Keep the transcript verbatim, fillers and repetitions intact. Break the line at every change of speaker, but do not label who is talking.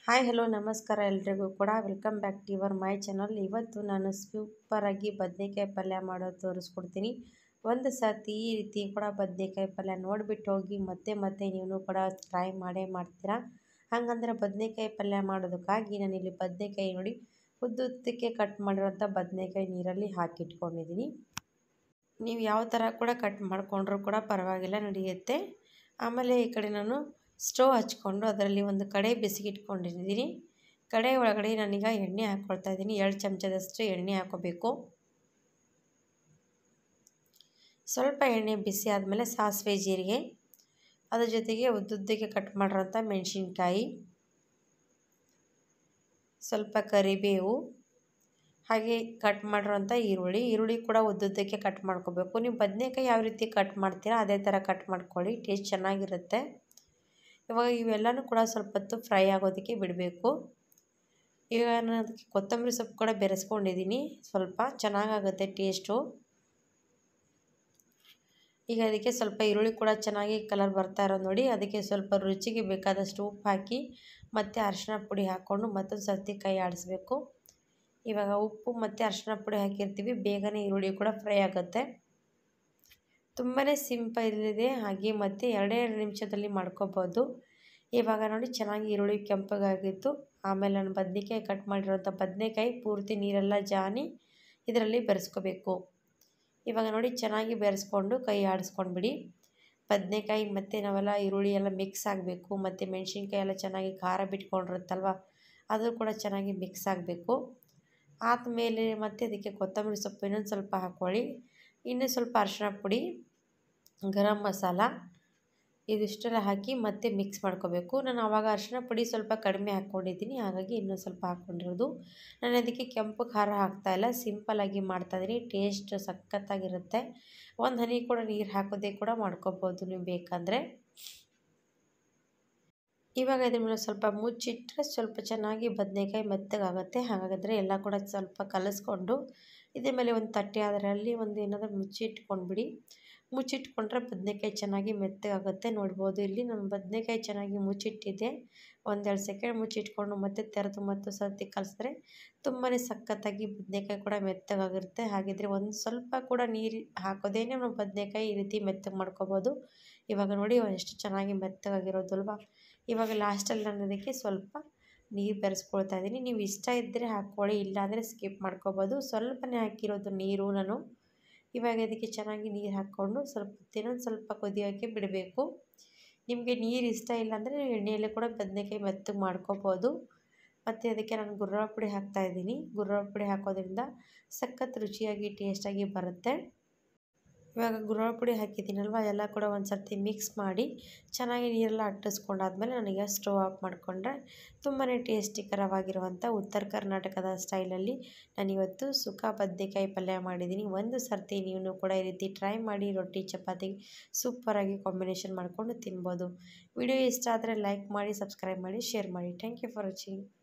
Hi hello ನಮಸ್ಕಾರ ಎಲ್ರಿಗೂ ಕೂಡ welcome back to your my channel. ಇವತ್ತು ನಾನು ಸೂಪರಾಗಿ ಬದನೆಕಾಯಿ ಪಲ್ಯ ಮಾಡೋದು ತೋರಿಸ್ಕೊಡ್ತೀನಿ. ಒಂದು ಸರ್ತಿ ಈ ರೀತಿ ಕೂಡ ಬದನೆಕಾಯಿ ಪಲ್ಯ ನೋಡಿಬಿಟ್ಟು ಹೋಗಿ ಮತ್ತೆ ಮತ್ತೆ ನೀವು ಕೂಡ ಟ್ರೈ ಮಾಡೇ ಮಾಡ್ತೀರಾ. ಹಾಗಂದ್ರೆ ಬದನೆಕಾಯಿ ಪಲ್ಯ ಮಾಡೋದಕ್ಕಾಗಿ ನಾನಿಲ್ಲಿ ಬದನೆಕಾಯಿ ನೋಡಿ ಉದ್ದುದ್ದಕ್ಕೆ ಕಟ್ ಮಾಡಿರೋಂಥ ಬದನೆಕಾಯಿ ನೀರಲ್ಲಿ ಹಾಕಿಟ್ಕೊಂಡಿದ್ದೀನಿ. ನೀವು ಯಾವ ಥರ ಕೂಡ ಕಟ್ ಮಾಡಿಕೊಂಡ್ರೂ ಕೂಡ ಪರವಾಗಿಲ್ಲ, ನಡೆಯುತ್ತೆ. ಆಮೇಲೆ ಈ ಕಡೆ ನಾನು ಸ್ಟವ್ ಹಚ್ಕೊಂಡು ಅದರಲ್ಲಿ ಒಂದು ಕಡೆ ಬಿಸಿಗಿಟ್ಕೊಂಡಿದ್ದೀನಿ. ಕಡೆ ಒಳಗಡೆ ನಾನೀಗ ಎಣ್ಣೆ ಹಾಕ್ಕೊಳ್ತಾ ಇದ್ದೀನಿ. ಎರಡು ಚಮಚದಷ್ಟು ಎಣ್ಣೆ ಹಾಕೋಬೇಕು. ಸ್ವಲ್ಪ ಎಣ್ಣೆ ಬಿಸಿ ಆದಮೇಲೆ ಸಾಸಿವೆ, ಜೀರಿಗೆ, ಅದ್ರ ಜೊತೆಗೆ ಉದ್ದುದ್ದಕ್ಕೆ ಕಟ್ ಮಾಡಿರೋಂಥ ಮೆಣಸಿನ್ಕಾಯಿ, ಸ್ವಲ್ಪ ಕರಿಬೇವು, ಹಾಗೆ ಕಟ್ ಮಾಡಿರೋಂಥ ಈರುಳ್ಳಿ ಈರುಳ್ಳಿ ಕೂಡ ಉದ್ದುದ್ದಕ್ಕೆ ಕಟ್ ಮಾಡ್ಕೋಬೇಕು. ನೀವು ಬದನೆಕಾಯಿ ಯಾವ ರೀತಿ ಕಟ್ ಮಾಡ್ತೀರಾ ಅದೇ ಥರ ಕಟ್ ಮಾಡ್ಕೊಳ್ಳಿ, ಟೇಸ್ಟ್ ಚೆನ್ನಾಗಿರುತ್ತೆ. ಇವಾಗ ಇವೆಲ್ಲನೂ ಕೂಡ ಸ್ವಲ್ಪ ಹೊತ್ತು ಫ್ರೈ ಆಗೋದಕ್ಕೆ ಬಿಡಬೇಕು. ಈಗ ನಾನು ಅದಕ್ಕೆ ಕೊತ್ತಂಬರಿ ಸೊಪ್ಪು ಕೂಡ ಬೆರೆಸ್ಕೊಂಡಿದ್ದೀನಿ, ಸ್ವಲ್ಪ ಚೆನ್ನಾಗಾಗುತ್ತೆ ಟೇಸ್ಟು. ಈಗ ಅದಕ್ಕೆ ಸ್ವಲ್ಪ ಈರುಳ್ಳಿ ಕೂಡ ಚೆನ್ನಾಗಿ ಕಲರ್ ಬರ್ತಾ ಇರೋದು ನೋಡಿ. ಅದಕ್ಕೆ ಸ್ವಲ್ಪ ರುಚಿಗೆ ಬೇಕಾದಷ್ಟು ಉಪ್ಪು ಹಾಕಿ ಮತ್ತು ಅರಿಶಿನ ಪುಡಿ ಹಾಕ್ಕೊಂಡು ಮತ್ತೊಂದು ಸರ್ತಿ ಕೈ ಆಡಿಸ್ಬೇಕು. ಇವಾಗ ಉಪ್ಪು ಮತ್ತು ಅರಿಶಿನ ಪುಡಿ ಹಾಕಿರ್ತೀವಿ, ಬೇಗನೆ ಈರುಳ್ಳಿ ಕೂಡ ಫ್ರೈ ಆಗುತ್ತೆ. ತುಂಬಾ ಸಿಂಪಲ್ ಇದೆ, ಹಾಗೆ ಮತ್ತು ಎರಡೇ ಎರಡು ನಿಮಿಷದಲ್ಲಿ ಮಾಡ್ಕೋಬೋದು. ಇವಾಗ ನೋಡಿ ಚೆನ್ನಾಗಿ ಈರುಳ್ಳಿ ಕೆಂಪಗಾಗಿತ್ತು. ಆಮೇಲೆ ನಾನು ಬದನೆಕಾಯಿ ಕಟ್ ಮಾಡಿರೋಂಥ ಬದನೆಕಾಯಿ ಪೂರ್ತಿ ನೀರೆಲ್ಲ ಜಾನಿ ಇದರಲ್ಲಿ ಬೆರೆಸ್ಕೋಬೇಕು. ಇವಾಗ ನೋಡಿ ಚೆನ್ನಾಗಿ ಬೆರೆಸ್ಕೊಂಡು ಕೈ ಆಡಿಸ್ಕೊಂಡ್ಬಿಡಿ. ಬದನೆಕಾಯಿ ಮತ್ತು ನಾವೆಲ್ಲ ಈರುಳ್ಳಿ ಎಲ್ಲ ಮಿಕ್ಸ್ ಆಗಬೇಕು, ಮತ್ತು ಮೆಣಸಿನ್ಕಾಯಿ ಎಲ್ಲ ಚೆನ್ನಾಗಿ ಖಾರ ಬಿಟ್ಕೊಂಡಿರುತ್ತಲ್ವ ಅದು ಕೂಡ ಚೆನ್ನಾಗಿ ಮಿಕ್ಸ್ ಆಗಬೇಕು. ಆದಮೇಲೆ ಮತ್ತೆ ಅದಕ್ಕೆ ಕೊತ್ತಂಬರಿ ಸೊಪ್ಪು ಇನ್ನೊಂದು ಸ್ವಲ್ಪ ಹಾಕ್ಕೊಳ್ಳಿ. ಇನ್ನೂ ಸ್ವಲ್ಪ ಅರಿಶಿನ ಪುಡಿ, ಗರಂ ಮಸಾಲ ಇದಿಷ್ಟೆಲ್ಲ ಹಾಕಿ ಮತ್ತೆ ಮಿಕ್ಸ್ ಮಾಡ್ಕೋಬೇಕು. ನಾನು ಆವಾಗ ಅರಿಶಿನ ಪುಡಿ ಸ್ವಲ್ಪ ಕಡಿಮೆ ಹಾಕ್ಕೊಂಡಿದ್ದೀನಿ, ಹಾಗಾಗಿ ಇನ್ನೊಂದು ಸ್ವಲ್ಪ ಹಾಕ್ಕೊಂಡಿರೋದು. ನಾನು ಅದಕ್ಕೆ ಕೆಂಪು ಖಾರ ಹಾಕ್ತಾಯಿಲ್ಲ, ಸಿಂಪಲ್ಲಾಗಿ ಮಾಡ್ತಾಯಿದ್ದೀನಿ. ಟೇಸ್ಟ್ ಸಖತ್ತಾಗಿರುತ್ತೆ. ಒಂದು ಹನಿ ಕೂಡ ನೀರು ಹಾಕೋದೇ ಕೂಡ ಮಾಡ್ಕೋಬೋದು ನೀವು ಬೇಕಂದರೆ. ಇವಾಗ ಇದ್ರ ಮೇಲೆ ಸ್ವಲ್ಪ ಮುಚ್ಚಿಟ್ಟರೆ ಸ್ವಲ್ಪ ಚೆನ್ನಾಗಿ ಬದನೆಕಾಯಿ ಮೆತ್ತಗಾಗುತ್ತೆ. ಹಾಗಾದರೆ ಎಲ್ಲ ಕೂಡ ಸ್ವಲ್ಪ ಕಲಿಸ್ಕೊಂಡು ಇದ್ರ ಮೇಲೆ ಒಂದು ತಟ್ಟೆ ಅದರಲ್ಲಿ ಒಂದು ಏನಾದರೂ ಮುಚ್ಚಿಟ್ಕೊಂಡ್ಬಿಡಿ. ಮುಚ್ಚಿಟ್ಕೊಂಡ್ರೆ ಬದನೆಕಾಯಿ ಚೆನ್ನಾಗಿ ಮೆತ್ತಗಾಗುತ್ತೆ. ನೋಡ್ಬೋದು ಇಲ್ಲಿ ನಾನು ಬದನೆಕಾಯಿ ಚೆನ್ನಾಗಿ ಮುಚ್ಚಿಟ್ಟಿದ್ದೆ. ಒಂದೆರಡು ಸೆಕೆಂಡ್ ಮುಚ್ಚಿಟ್ಕೊಂಡು ಮತ್ತೆ ತೆರೆದು ಮತ್ತು ಸರ್ತಿ ಕಲಿಸಿದ್ರೆ ತುಂಬಾ ಸಖತ್ತಾಗಿ ಬದನೆಕಾಯಿ ಕೂಡ ಮೆತ್ತಗಾಗಿರುತ್ತೆ. ಹಾಗಿದ್ರೆ ಒಂದು ಸ್ವಲ್ಪ ಕೂಡ ನೀರು ಹಾಕೋದೇನೆ ನಾವು ಬದನೆಕಾಯಿ ಈ ರೀತಿ ಮೆತ್ತಗೆ ಮಾಡ್ಕೋಬೋದು. ಇವಾಗ ನೋಡಿ ಎಷ್ಟು ಚೆನ್ನಾಗಿ ಮೆತ್ತಗಾಗಿರೋದಲ್ವ. ಇವಾಗ ಲಾಸ್ಟಲ್ಲಿ ನಾನು ಅದಕ್ಕೆ ಸ್ವಲ್ಪ ನೀರು ಬೆರೆಸ್ಕೊಳ್ತಾ ಇದ್ದೀನಿ. ನೀವು ಇಷ್ಟ ಇದ್ದರೆ ಹಾಕ್ಕೊಳ್ಳಿ, ಇಲ್ಲಾಂದರೆ ಸ್ಕಿಪ್ ಮಾಡ್ಕೋಬೋದು. ಸ್ವಲ್ಪನೇ ಹಾಕಿರೋದು ನೀರು ನಾನು. ಇವಾಗ ಅದಕ್ಕೆ ಚೆನ್ನಾಗಿ ನೀರು ಹಾಕ್ಕೊಂಡು ಸ್ವಲ್ಪ ಇನ್ನೊಂದು ಸ್ವಲ್ಪ ಕುದಿಯೋಕ್ಕೆ ಬಿಡಬೇಕು. ನಿಮಗೆ ನೀರು ಇಷ್ಟ ಇಲ್ಲಾಂದರೆ ಎಣ್ಣೆಯಲ್ಲೇ ಕೂಡ ಬದನೆಕಾಯಿ ಮೆತ್ತಗೆ ಮಾಡ್ಕೋಬೋದು. ಮತ್ತು ಅದಕ್ಕೆ ನಾನು ಗುರ್ರ ಪುಡಿ ಹಾಕ್ತಾಯಿದ್ದೀನಿ. ಗುರ್ರ ಪುಡಿ ಹಾಕೋದ್ರಿಂದ ಸಖತ್ ರುಚಿಯಾಗಿ ಟೇಸ್ಟಾಗಿ ಬರುತ್ತೆ. ಇವಾಗ ಗುರ್ರ ಪುಡಿ ಹಾಕಿದ್ದೀನಲ್ವ, ಎಲ್ಲ ಕೂಡ ಒಂದು ಸರ್ತಿ ಮಿಕ್ಸ್ ಮಾಡಿ ಚೆನ್ನಾಗಿ ನೀರೆಲ್ಲ ಅಟ್ಟಿಸ್ಕೊಂಡಾದ್ಮೇಲೆ ನನಗೆ ಸ್ಟವ್ ಆಫ್ ಮಾಡಿಕೊಂಡ್ರೆ ತುಂಬಾ ಟೇಸ್ಟಿಕರವಾಗಿರುವಂಥ ಉತ್ತರ ಕರ್ನಾಟಕದ ಸ್ಟೈಲಲ್ಲಿ ನಾನಿವತ್ತು ಸುಕ್ಕ ಬದನೆಕಾಯಿ ಪಲ್ಯ ಮಾಡಿದ್ದೀನಿ. ಒಂದು ಸರ್ತಿ ನೀವು ಕೂಡ ಈ ರೀತಿ ಟ್ರೈ ಮಾಡಿ, ರೊಟ್ಟಿ ಚಪಾತಿಗೆ ಸೂಪರಾಗಿ ಕಾಂಬಿನೇಷನ್ ಮಾಡಿಕೊಂಡು ತಿನ್ಬೋದು. ವಿಡಿಯೋ ಇಷ್ಟ ಆದರೆ ಲೈಕ್ ಮಾಡಿ, ಸಬ್ಸ್ಕ್ರೈಬ್ ಮಾಡಿ, ಶೇರ್ ಮಾಡಿ. Thank you for watching.